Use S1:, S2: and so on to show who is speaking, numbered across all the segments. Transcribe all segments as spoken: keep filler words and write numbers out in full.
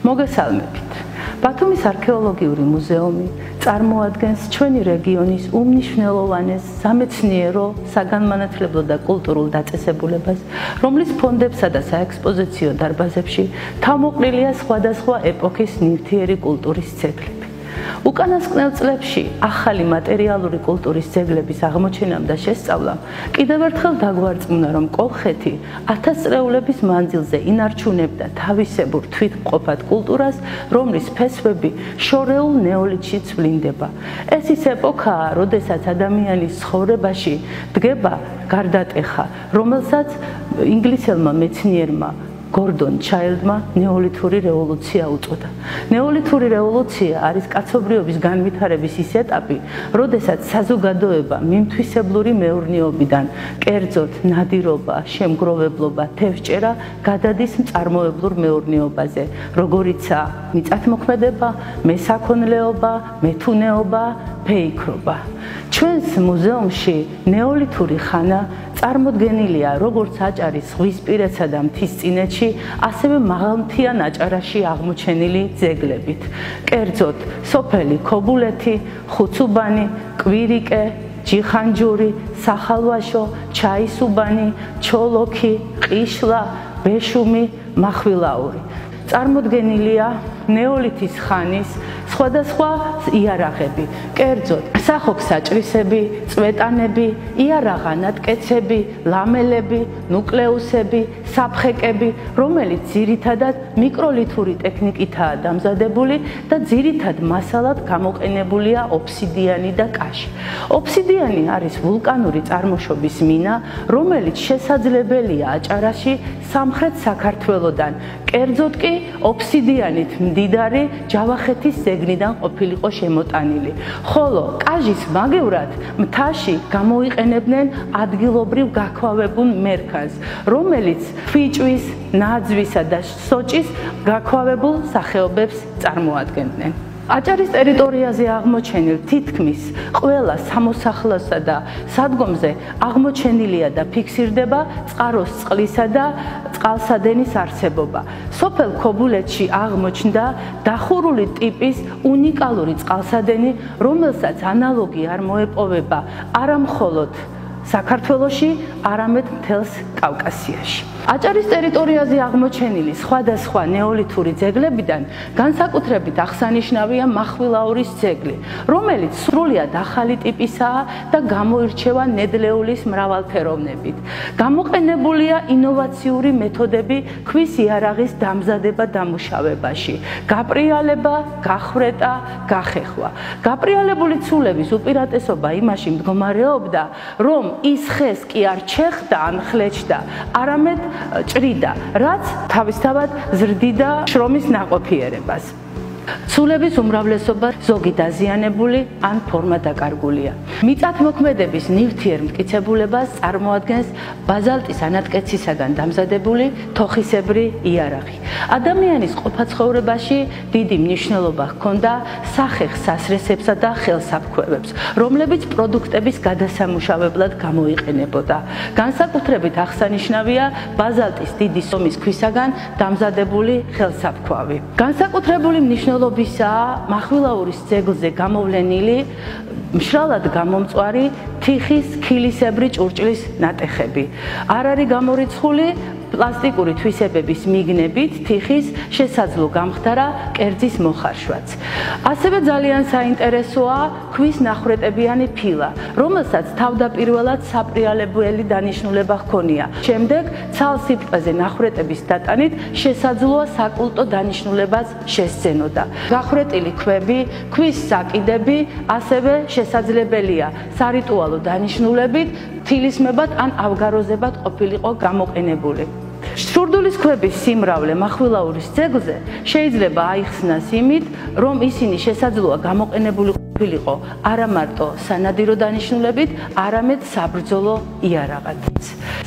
S1: მოგესალმებით. ბათუმის არქეოლოგიური მუზეუმი წარმოადგენს ჩვენი რეგიონის უმნიშვნელოვანეს სამეცნიერო, საგანმანათლებლო და კულტურულ დაწესებულებას, რომლის ფონდებსა და საექსპოზიციო დარბაზებში თავმოყრილია სხვადასხვა ეპოქის ნივთიერი კულტურის ძეგლები. უკანასკნელ წლებში ახალი მატერიალური კულტურის ძეგლების აღმოჩენამ და შესწავლამ კიდევ ერთხელ დაგვარწმუნა, რომ კოლხეთი ათასწლეულების მანძილზე ინარჩუნებდა თავისებურ თვითმყოფად კულტურას, რომლის ფესვები შორეულ ნეოლითში ცვლინდება. ეს ის ეპოქაა, როდესაც ადამიანის ცხოვრებაში დგება გარდატეხა, რომელსაც ინგლისელმა მეცნიერმა გორდონ ჩაილდმა ნეოლითური რევოლუცია უწოდა. ნეოლითური რევოლუცია არის კაცობრიობის განვითარების ის ეტაპი, როდესაც საზოგადოება მიმთვისებლური მეურნეობიდან, კერძოდ ნადირობა, შემგროვებლობა, თევზჭერა გადადის მწარმოებლურ მეურნეობაზე, როგორიცაა მიწათმოქმედება, მესაქონლეობა, მეთუნეობა, ფეიქრობა. ჩვენს მუზეუმში ნეოლითური ხანა წარმოდგენილია როგორც აჭარის ზღვისპირეთსა და მთისწინეთში, ასევე მაღალმთიან აჭარაში აღმოჩენილი ძეგლებით. კერძოდ, სოფელი ქობულეთი, ხუცუბანი, კვირიკე, ჯიხანჯური, სახალვაშო, ჩაისუბანი, ჩოლოქი, ყიშლა, ბეშუმი, მახვილაური. წარმოდგენილია ნეოლითის ხანის სხვადასხვა იარაღები, კერძოდ სახოკსაჭრისები, წვეტანები, იარაღანატკეცები, ლამელები, ნუკლეუსები, საფხეკები, რომელიც ძირითადად მიკროლითური ტექნიკითაა დამზადებული და ძირითად მასალად გამოყენებულია ოფსიდიანი და კაში. ოფსიდიანი არის ვულკანური წარმოშობის მინა, რომელიც შესაძლებელია აჭარაში სამხრეთ საქართველოდან, კერძოდ კი ოფსიდიანით მდიდარი ჯავახეთის ზეგნიდან ყოფილიყო შემოტანილი. ხოლო კაჟის მაგევრად მთაში გამოიყენებდნენ ადგილობრივ გაქვავებულ მერქანს, რომელიც ფიჭვის, ნაძვისა და სოჭის გაქვავებულ სახეობებს წარმოადგენდნენ. აჭარის ტერიტორიაზე აღმოჩენილ თითქმის ყველა სამოსახლოსა და სადგომზე აღმოჩენილია და ფიქსირდება წყაროს წყლისა და წყალსადენის არსებობა. სოფელ ქობულეთში აღმოჩნდა დახურული ტიპის უნიკალური წყალსადენი, რომელსაც ანალოგი არ მოეპოვება არა მხოლოდ საქართველოში, არამედ მთელს კავკასიაში. აჭარის ტერიტორიაზე აღმოჩენილი სხვადასხვა ნეოლითური ძეგლებიდან განსაკუთრებით აღსანიშნავია მახვილაურის ძეგლი, რომელიც სრულიად ახალი ტიპისაა და გამოირჩევა ნედლეულის მრავალფეროვნებით. გამოყენებულია ინოვაციური მეთოდები ქვის იარაღის დამზადება დამუშავებაში, გაპრიალება, გახვრეტა, გახეხვა. გაპრიალებული ცულების უპირატესობა იმაში მდგომარეობდა, რომ ის ხეს კი არ ჩეხდა ან ხლეჭდა, არამედ ჭრიდა, რაც თავისთავად ზრდიდა შრომის ნაყოფიერებას. ცულების უმრავლესობა ზოგი დაზიანებული ან ფორმა დაკარგულია. მიწათმოქმედების ნივთიერ მტკიცებულებას წარმოადგენს ბაზალტის ანატკეცისაგან დამზადებული თოხისებრი იარაღი. ადამიანის ყოფაცხოვრებაში დიდი მნიშვნელობა ჰქონდა სახეხ სასრესებსა და ხელსაფქვევებს, რომლებიც პროდუქტების გადასამუშავებლად გამოიყენებოდა. განსაკუთრებით აღსანიშნავია ბაზალტის დიდი სომის ქვისაგან დამზადებული ხელსაფქვავი. განსაკუთრებული მნიშვნელობისაა მახვილაურის ძეგლზე გამოვლენილი მშრალად გამომწვარი თიხის ქილისებრი ჭურჭლის ნატეხები. არ არის გამორიცხული პლასტიკური თვისებების მიგნებით თიხის შესაძლო გამხდარა კერძის მოხარშვაც. ასევე ძალიან საინტერესოა ქვის ნახვრეტებიანი ფილა, რომელსაც თავდაპირველად საპრიალებელი დანიშნულება ჰქონია. შემდეგ ცალსიბტყეზე ნახვრეტების დატანით შესაძლოა საკულტო დანიშნულებას შესძენოდა. გახვრეტილი ქვები, ქვის საკიდები ასევე შესაძლებელია სარიტუალო დანიშნულებით თილისმებად ან ავგაროზებად ყოფილიყო გამოყენებული. შურდულის ქვების სიმრავლე მახვილაურის ძეგლზე შეიძლება აიხსნას იმით, რომ ისინი შესაძლოა გამოყენებული ყოფილიყო არა მარტო სანადირო დანიშნულებით, არამედ საბრძოლო იარაღად.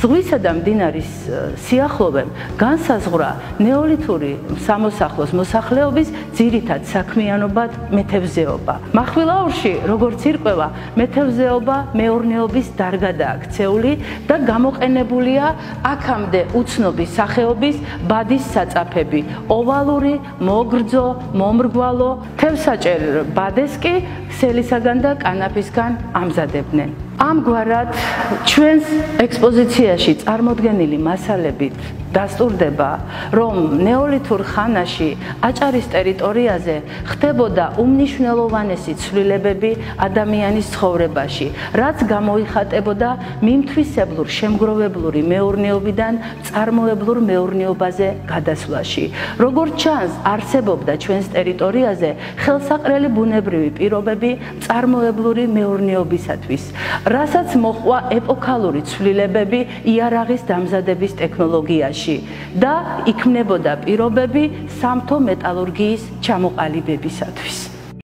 S1: ზღვისა და მდინარის სიახლოვემ განსაზღვრა ნეოლითური სამოსახლოს მოსახლეობის ძირითად საქმიანობად მეთევზეობა. მახვილაურში, როგორც ირკვევა, მეთევზეობა მეურნეობის დარგადაა ქცეული და გამოყენებულია აქამდე უცნობი სახეობის ბადის საწაფები: ოვალური, მოგრძო, მომრგვალო, თევსაჭერ ბადეს კი ქსელისაგან და კანაფისგან ამზადებდნენ. ამგვარად ჩვენს ექსპოზიციაში წარმოდგენილი მასალებით დასტურდება, რომ ნეოლითურ ხანაში აჭარის ტერიტორიაზე ხდებოდა უმნიშვნელოვანესი ცვლილებები ადამიანის ცხოვრებაში, რაც გამოიხატებოდა მიმთვისებლურ შემგროვებლური მეურნეობიდან წარმოებლურ მეურნეობაზე გადასვლაში. როგორც ჩანს, არსებობდა ჩვენს ტერიტორიაზე ხელსაყრელი ბუნებრივი პირობები წარმოებლური მეურნეობისათვის, რასაც მოჰყვა ეპოქალური ცვლილებები იარაღის დამზადების ტექნოლოგიაში და იქმნებოდა პირობები სამთო მეტალურგიის ჩამოყალიბებისათვის.